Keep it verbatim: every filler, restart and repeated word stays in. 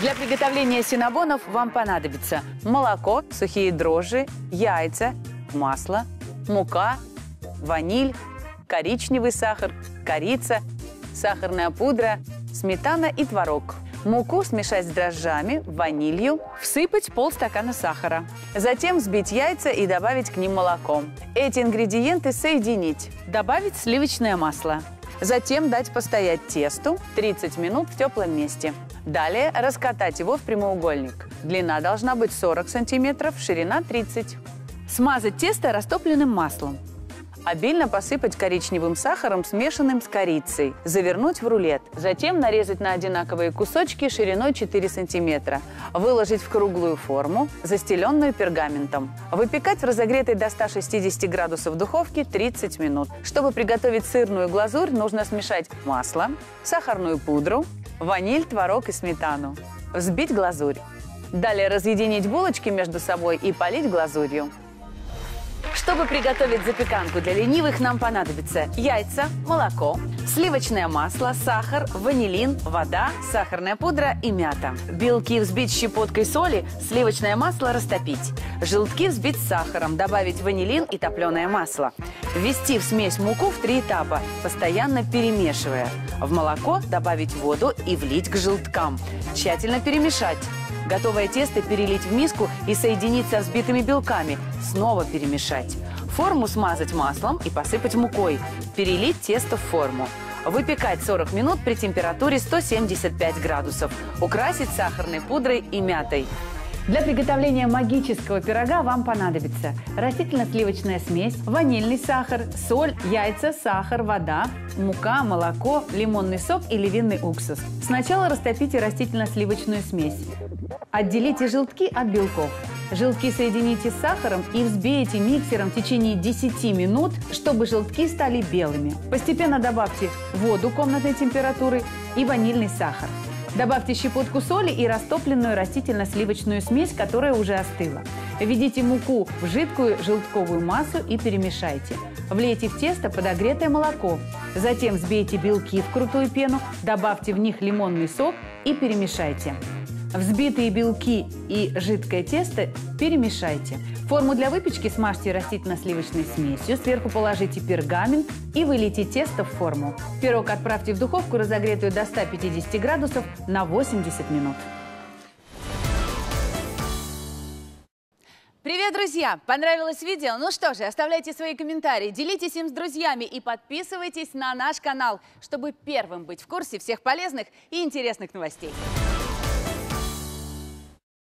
Для приготовления синнабонов вам понадобится молоко, сухие дрожжи, яйца, масло, мука, ваниль, коричневый сахар, корица, сахарная пудра, сметана и творог. Муку смешать с дрожжами, ванилью, всыпать полстакана сахара. Затем взбить яйца и добавить к ним молоко. Эти ингредиенты соединить. Добавить сливочное масло. Затем дать постоять тесту тридцать минут в теплом месте. Далее раскатать его в прямоугольник. Длина должна быть сорок сантиметров, ширина тридцать. Смазать тесто растопленным маслом. Обильно посыпать коричневым сахаром, смешанным с корицей. Завернуть в рулет. Затем нарезать на одинаковые кусочки шириной четыре сантиметра. Выложить в круглую форму, застеленную пергаментом. Выпекать в разогретой до ста шестидесяти градусов духовке тридцать минут. Чтобы приготовить сырную глазурь, нужно смешать масло, сахарную пудру, ваниль, творог и сметану. Взбить глазурь. Далее разъединить булочки между собой и полить глазурью. Чтобы приготовить запеканку для ленивых, нам понадобится яйца, молоко, сливочное масло, сахар, ванилин, вода, сахарная пудра и мята. Белки взбить щепоткой соли, сливочное масло растопить. Желтки взбить с сахаром, добавить ванилин и топленое масло. Ввести в смесь муку в три этапа, постоянно перемешивая. В молоко добавить воду и влить к желткам. Тщательно перемешать. Готовое тесто перелить в миску и соединить со взбитыми белками. Снова перемешать. Форму смазать маслом и посыпать мукой. Перелить тесто в форму. Выпекать сорок минут при температуре сто семьдесят пять градусов. Украсить сахарной пудрой и мятой. Для приготовления магического пирога вам понадобится растительно-сливочная смесь, ванильный сахар, соль, яйца, сахар, вода, мука, молоко, лимонный сок и винный уксус. Сначала растопите растительно-сливочную смесь. Отделите желтки от белков. Желтки соедините с сахаром и взбейте миксером в течение десяти минут, чтобы желтки стали белыми. Постепенно добавьте воду комнатной температуры и ванильный сахар. Добавьте щепотку соли и растопленную растительно-сливочную смесь, которая уже остыла. Введите муку в жидкую желтковую массу и перемешайте. Влейте в тесто подогретое молоко. Затем взбейте белки в крутую пену, добавьте в них лимонный сок и перемешайте. Взбитые белки и жидкое тесто перемешайте. Форму для выпечки смажьте растительно-сливочной смесью, сверху положите пергамент и вылейте тесто в форму. Пирог отправьте в духовку, разогретую до ста пятидесяти градусов, на восемьдесят минут. Привет, друзья! Понравилось видео? Ну что же, оставляйте свои комментарии, делитесь им с друзьями и подписывайтесь на наш канал, чтобы первым быть в курсе всех полезных и интересных новостей.